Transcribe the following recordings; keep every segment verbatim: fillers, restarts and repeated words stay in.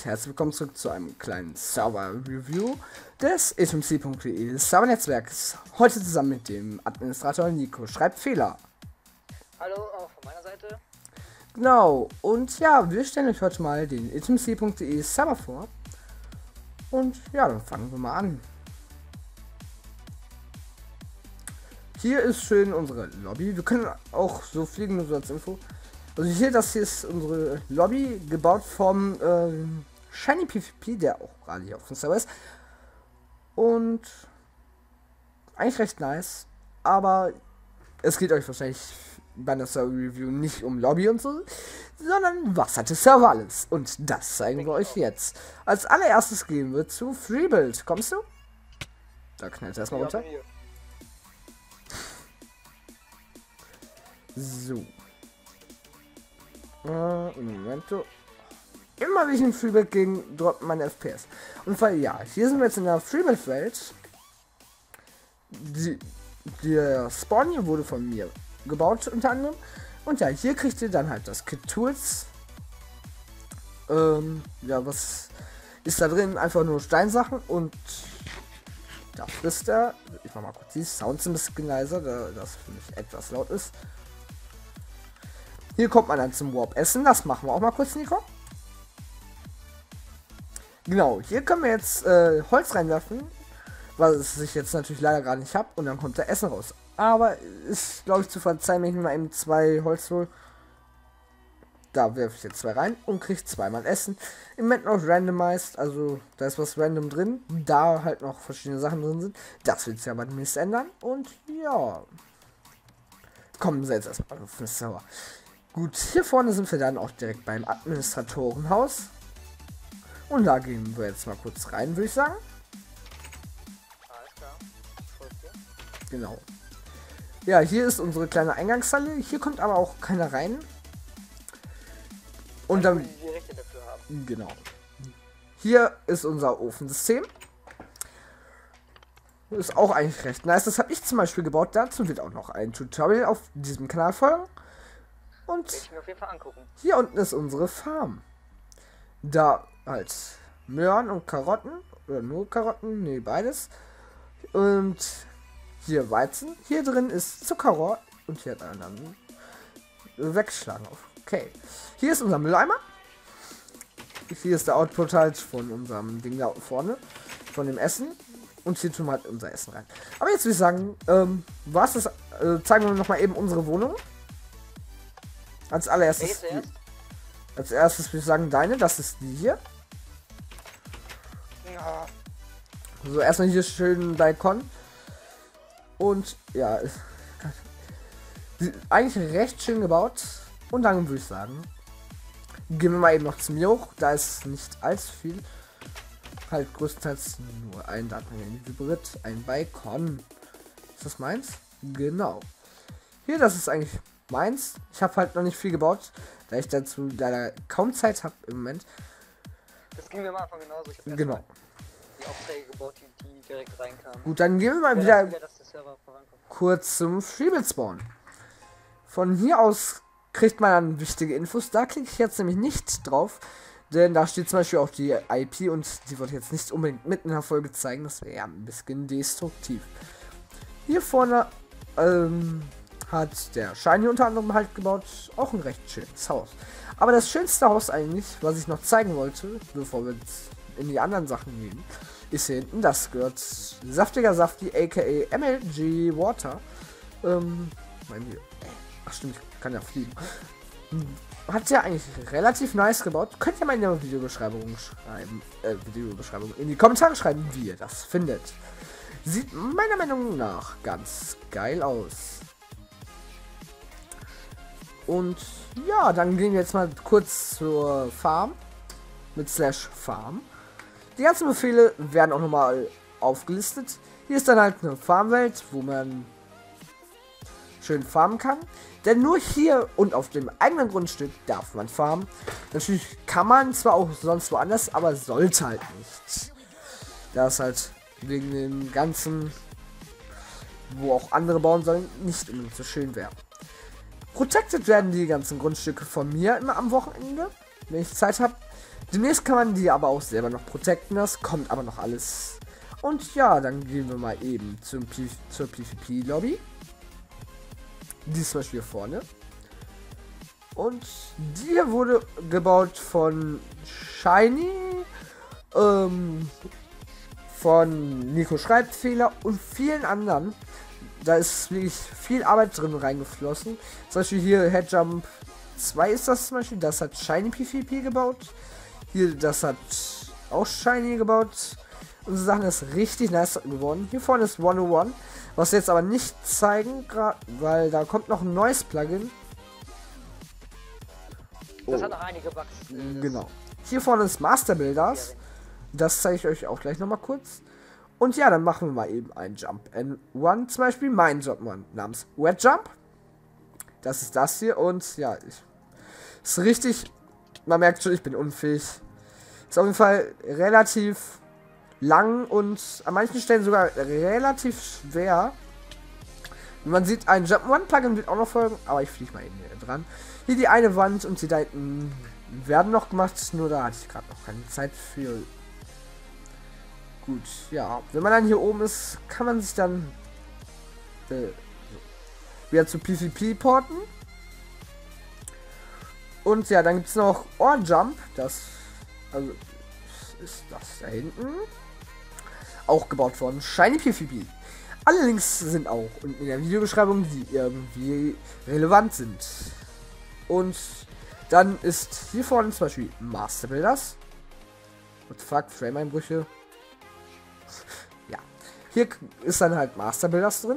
und herzlich willkommen zurück zu einem kleinen Server-Review des e t m c punkt d e Servernetzwerks. Heute zusammen mit dem Administrator Nico. Schreibt Fehler. Hallo, auch von meiner Seite. Genau, und ja, wir stellen euch heute mal den e t m c punkt d e Server vor. Und ja, dann fangen wir mal an. Hier ist schön unsere Lobby. Wir können auch so fliegen, nur so als Info. Also hier, das hier ist unsere Lobby, gebaut vom äh, Shiny PvP, der auch gerade hier auf dem Server ist. Und eigentlich recht nice, aber es geht euch wahrscheinlich bei der Server-Review nicht um Lobby und so, sondern was hat der Server alles? Und das zeigen wir euch jetzt. Als allererstes gehen wir zu Freebuild. Kommst du? Da knallt erstmal runter. So. Uh, Momento. Immer wenn ich in Freebuild ging, droppt meine F P S. Und weil ja, hier sind wir jetzt in der Freebuild-Welt. Die, der Spawn hier wurde von mir gebaut unter anderem. Und ja, hier kriegt ihr dann halt das Kit Tools. Ähm, ja, was ist da drin? Einfach nur Steinsachen und da frisst er. Ich mach mal kurz die Sounds ein bisschen leiser, da das für mich etwas laut ist. Hier kommt man dann zum Warp essen. Das machen wir auch mal kurz, Nico. Genau, hier können wir jetzt äh, Holz reinwerfen, was ich jetzt natürlich leider gar nicht habe. Und dann kommt der Essen raus. Aber ist, glaube ich, zu verzeihen, wenn ich mir mal eben zwei Holz hole. Da werfe ich jetzt zwei rein und kriege zweimal Essen. Im Moment noch randomized, also da ist was random drin. Da halt noch verschiedene Sachen drin sind. Das wird sich aber demnächst ändern. Und ja, kommen wir jetzt erstmal auf den Server. Gut, hier vorne sind wir dann auch direkt beim Administratorenhaus. Und da gehen wir jetzt mal kurz rein, würde ich sagen. Alles klar. Genau. Ja, hier ist unsere kleine Eingangshalle. Hier kommt aber auch keiner rein. Und dann... Die Rechte dafür haben. Genau. Hier ist unser Ofensystem. Ist auch eigentlich recht nice. Das habe ich zum Beispiel gebaut. Dazu wird auch noch ein Tutorial auf diesem Kanal folgen. Und Will ich mir auf jeden Fall angucken. hier unten ist unsere Farm. Da halt Möhren und Karotten. Oder nur Karotten. Nee, beides. Und hier Weizen. Hier drin ist Zuckerrohr. Und hier hat er dann weggeschlagen. Okay. Hier ist unser Mülleimer. Hier ist der Output halt von unserem Ding da vorne. Von dem Essen. Und hier tun wir halt unser Essen rein. Aber jetzt würde ich sagen, ähm, was das, äh, zeigen wir noch mal eben unsere Wohnung. Als allererstes, die, als erstes würde ich sagen, deine, das ist die hier. Ja. So, erstmal hier schön Balkon. Und ja, ist, eigentlich recht schön gebaut. Und dann würde ich sagen, gehen wir mal eben noch zu mir hoch. Da ist nicht allzu viel. Halt größtenteils nur ein Datengang, Hybrid, ein Balkon. Ist das meins? Genau. Hier, das ist eigentlich meins. Ich habe halt noch nicht viel gebaut, da ich dazu leider kaum Zeit habe im Moment. Das ging mir am Anfang genauso. Ich habe Genau. die Aufträge gebaut, die, die direkt reinkamen. Gut, dann gehen wir mal Ja, wieder dass der Server vorankommt. kurz zum Freebuild Spawn. Von hier aus kriegt man dann wichtige Infos. Da klicke ich jetzt nämlich nicht drauf, denn da steht zum Beispiel auch die I P und die wird jetzt nicht unbedingt mitten in der Folge zeigen. Das wäre ja ein bisschen destruktiv. Hier vorne ähm, hat der Shiny unter anderem halt gebaut. Auch ein recht schönes Haus. Aber das schönste Haus eigentlich, was ich noch zeigen wollte, bevor wir jetzt in die anderen Sachen gehen, ist hier hinten. Das gehört Saftiger Safti, aka M L G Water. Ähm, mein hier. Ach stimmt, ich kann ja fliegen. Hat ja eigentlich relativ nice gebaut. Könnt ihr mal in der Videobeschreibung schreiben, äh, Videobeschreibung, in die Kommentare schreiben, wie ihr das findet. Sieht meiner Meinung nach ganz geil aus. Und ja, dann gehen wir jetzt mal kurz zur Farm. Mit Slash Farm. Die ganzen Befehle werden auch nochmal aufgelistet. Hier ist dann halt eine Farmwelt, wo man schön farmen kann. Denn nur hier und auf dem eigenen Grundstück darf man farmen. Natürlich kann man zwar auch sonst woanders, aber sollte halt nicht. Das halt wegen dem ganzen, wo auch andere bauen sollen, nicht unbedingt so schön wäre. Protected werden die ganzen Grundstücke von mir immer am Wochenende, wenn ich Zeit habe. Demnächst kann man die aber auch selber noch protecten, das kommt aber noch alles. Und ja, dann gehen wir mal eben zum P zur PvP-Lobby. Die ist zum Beispiel hier vorne. Und die hier wurde gebaut von Shiny, ähm, von Nico Schreibfehler und vielen anderen. Da ist wirklich viel Arbeit drin reingeflossen. Zum Beispiel hier Headjump zwei ist das zum Beispiel. Das hat Shiny PvP gebaut. Hier, das hat auch Shiny gebaut. Unsere Sachen ist richtig nice geworden. Hier vorne ist hundertundeins, was wir jetzt aber nicht zeigen, weil da kommt noch ein neues Plugin. Das Oh. hat noch einige Bugs. Genau. Hier vorne ist Master Builders. Das zeige ich euch auch gleich nochmal kurz. Und ja, dann machen wir mal eben einen Jump and One, zum Beispiel mein Jump One namens Wet Jump. Das ist das hier und ja, ich, ist richtig, man merkt schon, ich bin unfähig. Ist auf jeden Fall relativ lang und an manchen Stellen sogar relativ schwer. Wie man sieht, ein Jump One Plugin wird auch noch folgen, aber ich fliege mal eben hier dran. Hier die eine Wand und die da hinten werden noch gemacht, nur da hatte ich gerade noch keine Zeit für. Gut, ja. Wenn man dann hier oben ist, kann man sich dann äh, wieder zu PvP porten. Und ja, dann gibt es noch Ore Jump. Das also ist das da hinten. Auch gebaut von Shiny PvP. Alle Links sind auch unten in der Videobeschreibung, die irgendwie relevant sind. Und dann ist hier vorne zum Beispiel Master Builders. What the fuck, Frame-Einbrüche. Ja. Hier ist dann halt Master Builders drin.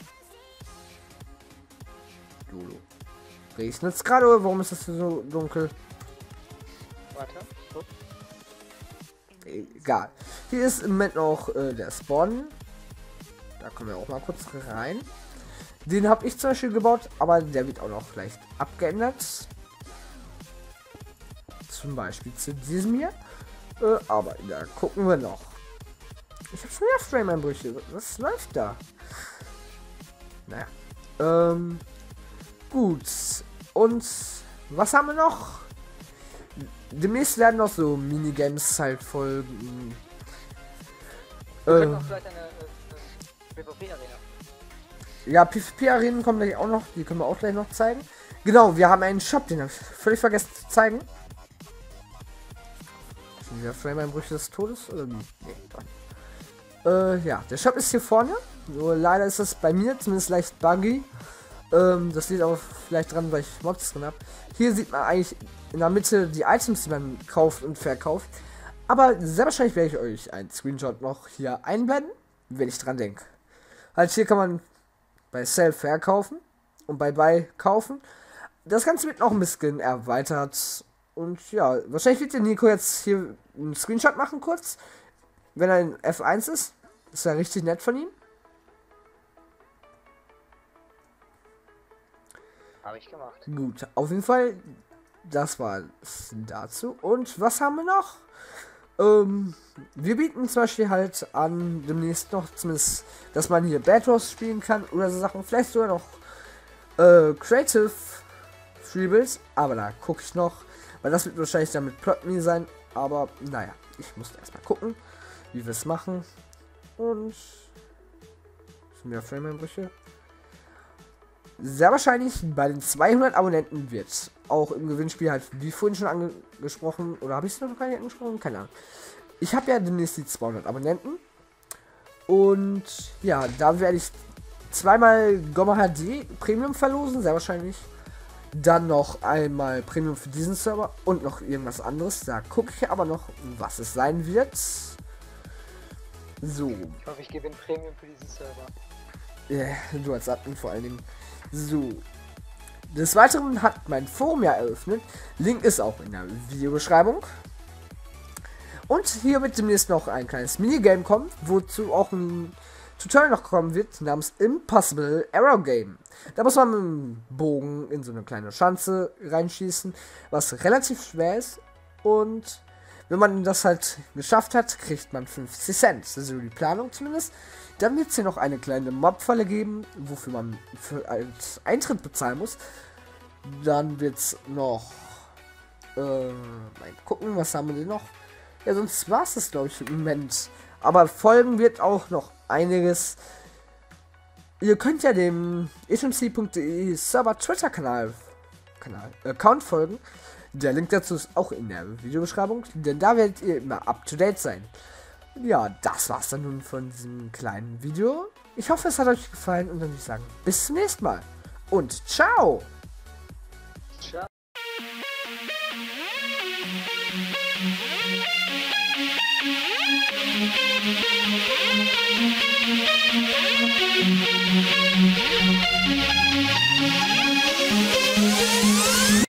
Lolo. Regnet es gerade oder warum ist das so dunkel? Warte. So. Egal. Hier ist im Moment noch äh, der Spawn. Da kommen wir auch mal kurz rein. Den habe ich zum Beispiel gebaut, aber der wird auch noch leicht abgeändert. Zum Beispiel zu diesem hier. Äh, aber da gucken wir noch. Ich habe schon wieder Frame-Einbrüche. Was läuft da? Naja. Ähm. Gut. Und was haben wir noch? Demnächst werden noch so Minigames halt folgen. Wir können Ähm, auch vielleicht eine äh, PvP-Arena. ja, PvP-Arenen kommen gleich auch noch. Die können wir auch gleich noch zeigen. Genau, wir haben einen Shop, den habe ich völlig vergessen zu zeigen. Schon wieder Frame-Einbrüche des Todes? Oder wie? Nee, doch. Äh, ja, der Shop ist hier vorne. Nur leider ist es bei mir zumindest leicht buggy. Ähm, das liegt auch vielleicht dran, weil ich Mods drin habe. Hier sieht man eigentlich in der Mitte die Items, die man kauft und verkauft. Aber sehr wahrscheinlich werde ich euch einen Screenshot noch hier einblenden, wenn ich dran denke. Halt, hier kann man bei Sell verkaufen und bei Buy kaufen. Das Ganze wird noch ein bisschen erweitert. Und ja, wahrscheinlich wird der Nico jetzt hier einen Screenshot machen kurz. Wenn er in F eins ist. Ist ja richtig nett von ihm. Habe ich gemacht. Gut, auf jeden Fall, das war es dazu. Und was haben wir noch? Ähm, wir bieten zum Beispiel halt an, demnächst noch zumindest, dass man hier Batros spielen kann oder so Sachen. Vielleicht sogar noch äh, Creative Freebuilds, aber da gucke ich noch, weil das wird wahrscheinlich dann mit Plot.me sein. Aber naja, ich muss erstmal gucken, wie wir es machen. Und schon wieder Frame-Einbrüche. Sehr wahrscheinlich bei den zweihundert Abonnenten wird auch im Gewinnspiel halt, wie vorhin schon angesprochen, oder habe ich es noch gar nicht angesprochen? Keine Ahnung. Ich habe ja demnächst die zweihundert Abonnenten. Und ja, da werde ich zweimal Gomma H D Premium verlosen, sehr wahrscheinlich. Dann noch einmal Premium für diesen Server und noch irgendwas anderes. Da gucke ich aber noch, was es sein wird. So. Ich hoffe, ich gewinne Premium für diesen Server. Ja, du als Admin vor allen Dingen. So. Des Weiteren hat mein Forum ja eröffnet. Link ist auch in der Videobeschreibung. Und hier wird demnächst noch ein kleines Minigame kommen, wozu auch ein Tutorial noch kommen wird, namens Impossible Arrow Game. Da muss man mit dem Bogen in so eine kleine Schanze reinschießen, was relativ schwer ist. Und wenn man das halt geschafft hat, kriegt man fünfzig Cent. Also die Planung zumindest. Dann wird es hier noch eine kleine Mobfalle geben, wofür man für als Eintritt bezahlen muss. Dann wird es noch Äh, mal gucken, was haben wir denn noch? Ja, sonst war es das, glaube ich, im Moment. Aber folgen wird auch noch einiges. Ihr könnt ja dem agency.de Server Twitter-Kanal Kanal, Account folgen. Der Link dazu ist auch in der Videobeschreibung, denn da werdet ihr immer up to date sein. Ja, das war's dann nun von diesem kleinen Video. Ich hoffe, es hat euch gefallen und dann würde ich sagen, bis zum nächsten Mal und ciao! Ciao. Thank you.